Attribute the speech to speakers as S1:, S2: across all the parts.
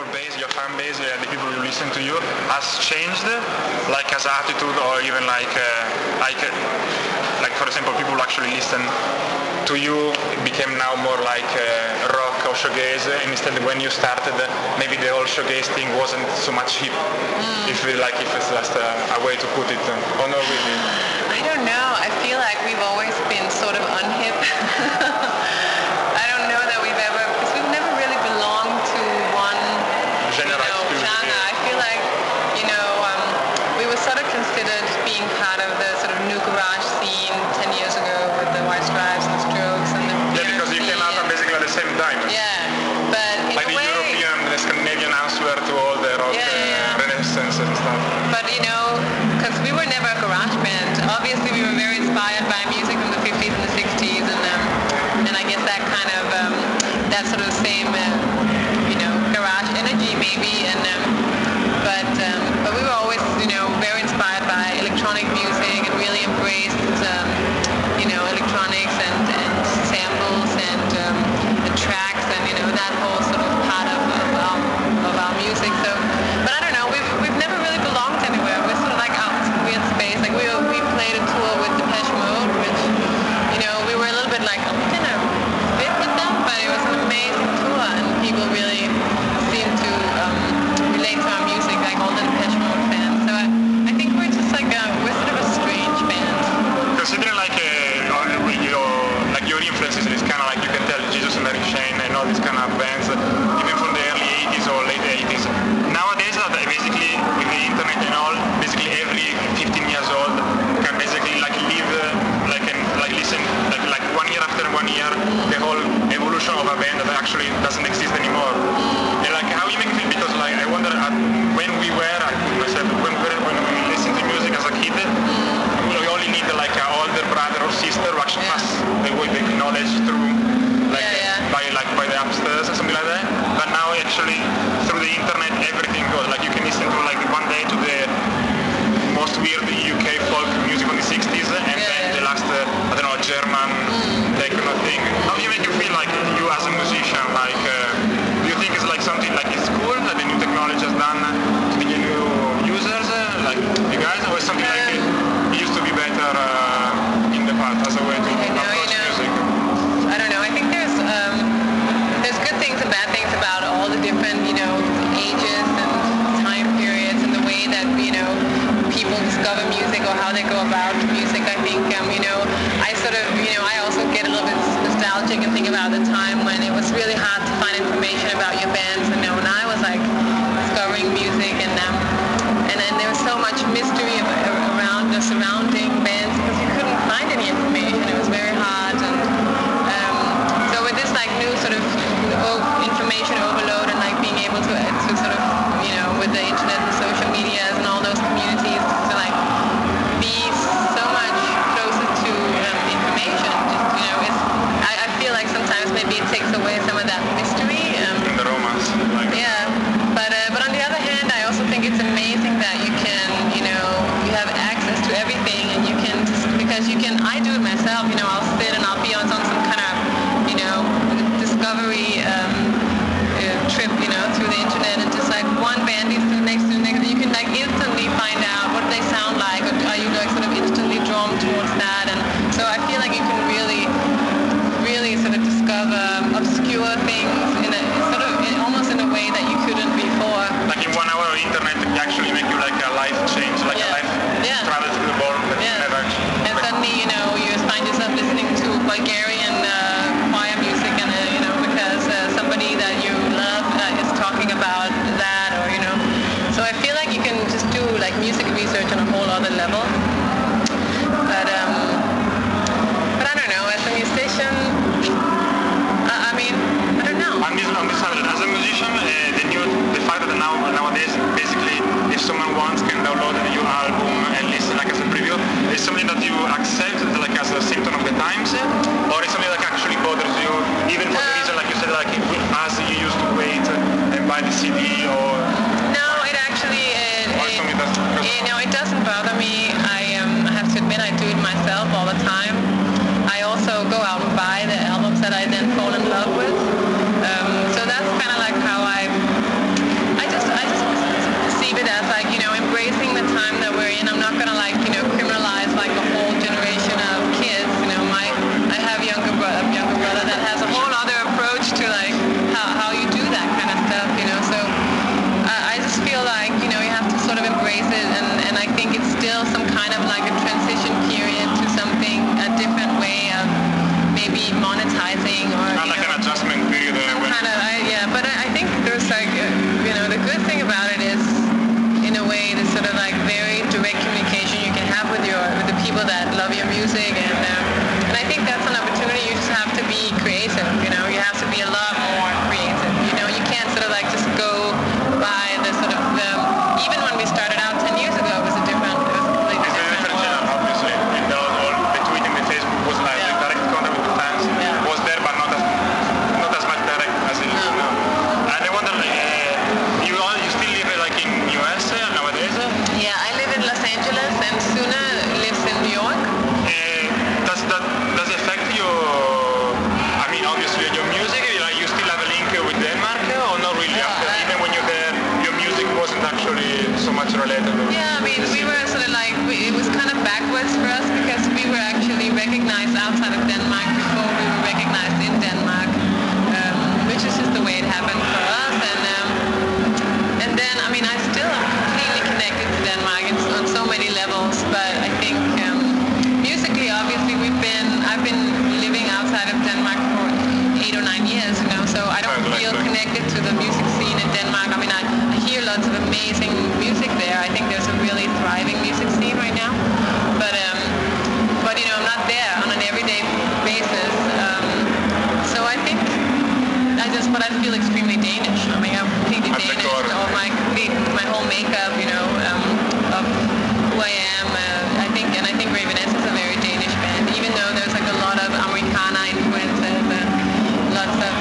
S1: your base, your fan base, the people who listen to you, has changed, like as attitude, or even like for example, people who actually listen to you, it became now more like rock or shoegaze, and instead when you started, maybe the whole shoegaze thing wasn't so much hip. If it's just a way to put it, or no, really?
S2: I don't know. I feel like we've always been sort of unhip. I don't know that we've ever, because we've never really belonged to one genre. I feel like, we were sort of considered being part of the sort of new garage scene 10 years ago with the White Stripes and the Strokes and the
S1: because you came out basically at the same time.
S2: Yeah, but in
S1: like
S2: a
S1: the
S2: way,
S1: European, the Scandinavian answer to all the rock renaissance and stuff.
S2: But because we were never a garage band, obviously we were very inspired by music from the 50s and the 60s, and I guess that kind of that sort of same garage energy maybe, but we were always very inspired by electronic music and really embraced electronics and samples and tracks and that whole sort of part of our music. So, but I don't know, we've never really belonged anywhere. We're sort of like out in some weird space. Like we played a tour with Depeche Mode, which we were a little bit like, oh, we kind of fit with them, but it was an amazing tour, and people really seemed to relate to our music, like all the Depeche Mode fans. So I think we're just like we're sort of a strange band.
S1: Considering your influences, it's kind of like you can tell Jesus and Mary Chain and all these kind of bands, even from the early 80s or late 80s. Nowadays, basically with the internet and all, basically every 15 years old can basically live listen like 1 year after 1 year the whole evolution of a band that actually doesn't exist anymore. And like how you make it feel, because like I wonder when we listened to music as a kid, we only need like an older brother or sister who actually pass the knowledge through by the upstairs or something like that. But now actually through the internet everything goes. Like you can listen to like one day to the most weird UK folk music from the 60s, and then the last German techno thing. How do you make you feel like you as a musician? Like do you think it's like something like it's cool that the new technology has done to the new users, like you guys, or is something like it used to be better in the past as a way to approach music?
S2: I don't know. I think there's good things and bad things about all the different ages and time periods and the way that people discover music or how they go about music. I think I sort of I also get a little bit nostalgic and think about the time when it was really hard to find information about your bands, and when I was like discovering music, and then there was so much mystery around the surrounding bands because you couldn't find any information. It was very hard, and so with this like new sort of information overload and like being able to sort of with the internet and social medias and all those communities to like be so much closer to information. Just I feel like sometimes maybe it takes away some of that mystery.
S1: The romance.
S2: Yeah, but on the other hand, I also think it's amazing that you can you have access to everything, and you can because I do it myself. advertising or
S1: like an adjustment period.
S2: But I think there's like the good thing about it is in a way the sort of like very direct communication you can have with the people that love your music, and I think that's an opportunity. You just have to be creative. You have to be a lot more creative. You can't sort of like just go by the sort of even when we started out 10 years ago, it was a completely different world.
S1: Channel, obviously. The tweet and the Facebook was like direct contact with the fans.
S2: Yeah.
S1: Was there, but not as much direct as it is now. And I wonder, you still live like in US nowadays?
S2: Yeah, I live in Los Angeles, and Suna lives in New York.
S1: Does it affect your? I mean, obviously your music. You still have a link with Denmark, or not really? Even when you're there, your music wasn't actually so much related.
S2: Yeah, I mean, we were sort of like, it was kind of backwards for us because we were actually recognized outside of Denmark before we were recognized in Denmark, which is just the way it happened for us. And then, I mean, I still am completely connected to Denmark on so many levels, but I think musically, obviously, I've been living outside of Denmark for 8 or 9 years, so I don't feel connected to the music scene in Denmark. I mean, I hear lots of amazing music there. I think there's a really thriving music scene right now, but I'm not there on an everyday basis. So I think but I feel extremely Danish. I mean, I'm completely Danish. All my whole makeup, of who I am. I think Raveonettes is a very Danish band, even though there's like a lot of Americana influences, lots of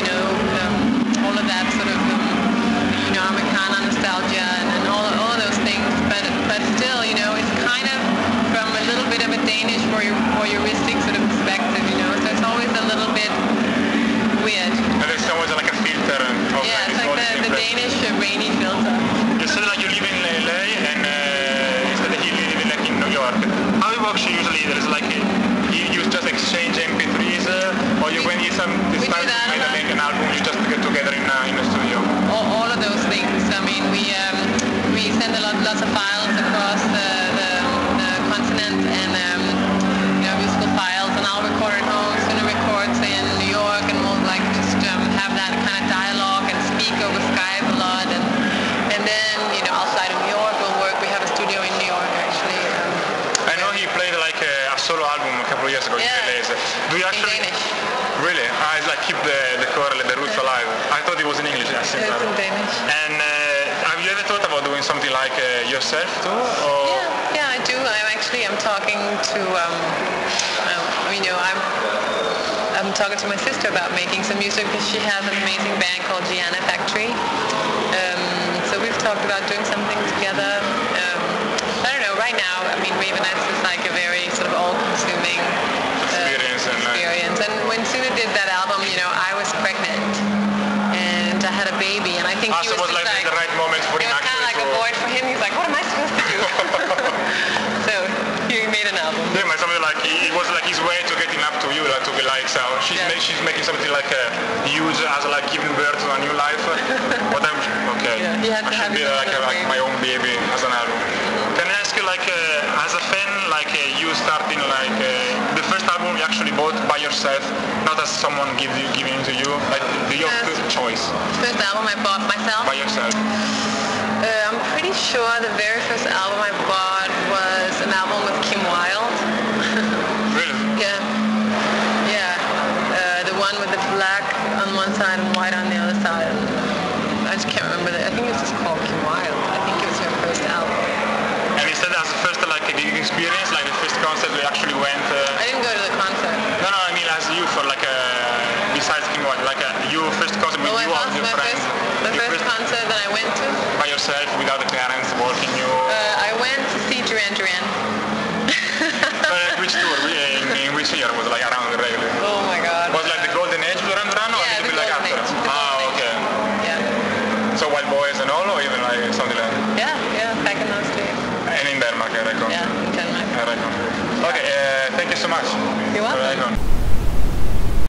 S2: all of that sort of Americana nostalgia and all of those things. But still, it's kind of from a little bit of a Danish voyeuristic sort of perspective. So it's always a little bit weird.
S1: And there's always like a filter.
S2: Yeah, it's like the Danish rainy filter.
S1: You said like you live in LA and instead you live like in New York. How it works usually? There's like you just exchange MP3s, or when it's time to make an album, you just get together in a studio.
S2: All of those things. I mean, we send lots of files across the continent and musical files, and I'll record at home. Suna records in New York, and we'll like just have that kind of dialogue and speak over Skype a lot, and then outside of New York we'll work. We have a studio in New York actually.
S1: I know he played like a solo album a couple of years ago.
S2: Yeah.
S1: Do you actually?
S2: In Danish.
S1: Really? It's like keep the core, the roots alive. I thought it was in English.
S2: It's in Danish.
S1: And have you ever thought about doing something like yourself too? Or?
S2: Yeah, I do. I'm talking to I'm talking to my sister about making some music because she has an amazing band called Gianna Factory. So we've talked about doing something together. I don't know, right now, I mean, Raveonettes is like a very sort of all-consuming experience. And when Suna did that album, I was pregnant and I had a baby, and I think he was
S1: like the right moment for him.
S2: It was kind of like a void for him. He's like, what am I supposed to do? So he made an album.
S1: Yeah, but something like it was like his way to getting up to you, like to be like, so she's making something like huge as like giving birth to a new life. But I'm okay.
S2: Yeah, he had to have
S1: be like my own baby as an album. Can I ask you, like, as a fan, like you starting like the first album you actually bought by yourself, not as someone giving it to you, like your choice.
S2: First album I bought myself.
S1: By yourself.
S2: I'm pretty sure the very first album I bought was an album with Kim Wilde.
S1: Really?
S2: Yeah. The one with the black on one side and white on the other side. I just can't remember that. I think it's just called Kim Wilde. I think it was her first album.
S1: And is that as the first like gig experience, like the first concert we actually went?
S2: I didn't go to the concert.
S1: No, I mean as you for like besides Kim Wilde, like your first concert with you or with your friends.
S2: The first concert that I went to.
S1: By yourself, without the parents walking you.
S2: I went to see Duran Duran.
S1: Which tour? In which year was it, like around the regular?
S2: Oh my God.
S1: Was like the golden age of Duran Duran, or a little bit like after? Okay.
S2: Yeah.
S1: So Wild Boys and all, or even like something like that?
S2: Yeah, back in those days.
S1: And in Denmark, I reckon.
S2: Yeah, in Denmark.
S1: I reckon. Okay, thank you so much.
S2: You're welcome.